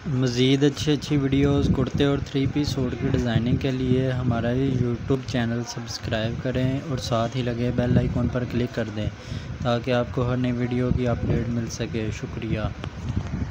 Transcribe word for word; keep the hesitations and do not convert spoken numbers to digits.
मज़ीद अच्छी अच्छी वीडियोस कुर्ते और थ्री पीस सूट की डिज़ाइनिंग के लिए हमारा यूट्यूब चैनल सब्सक्राइब करें और साथ ही लगे बेल आइकॉन पर क्लिक कर दें ताकि आपको हर नई वीडियो की अपडेट मिल सके। शुक्रिया।